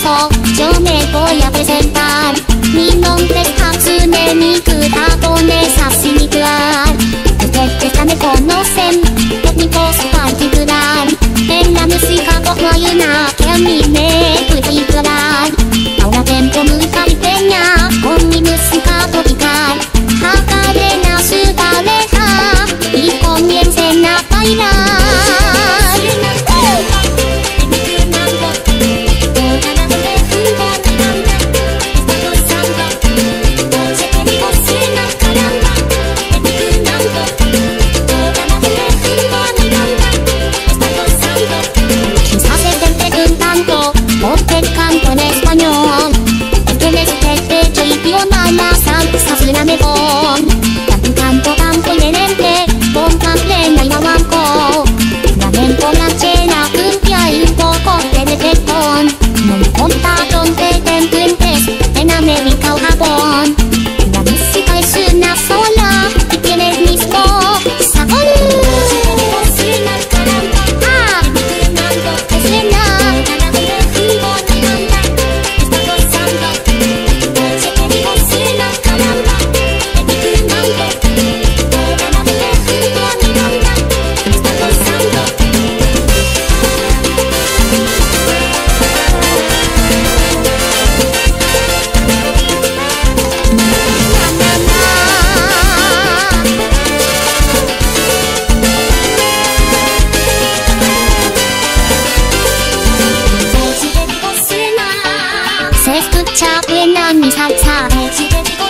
Yo me voy a presentar. Mi nombre es Hatsune Miku, japonés así mi plan. Ustedes ya me conocen, técnicos particular. En la música como hay una que a mí me puede implorar. Ahora vengo muy caribeña con mi música tropical. Agarren a su pareja y comiencen a bailar. Canto en español, es que les pecho y idioma la salsa se la me pon. Canto inherente, pompa plena y banco. Lamento ranchera, cumbia y un poco de reggaetón. No me importa donde te encuentres, en América o Japón. La música es una sola y tiene el mismo sabor. Se escucha buena mi salsa.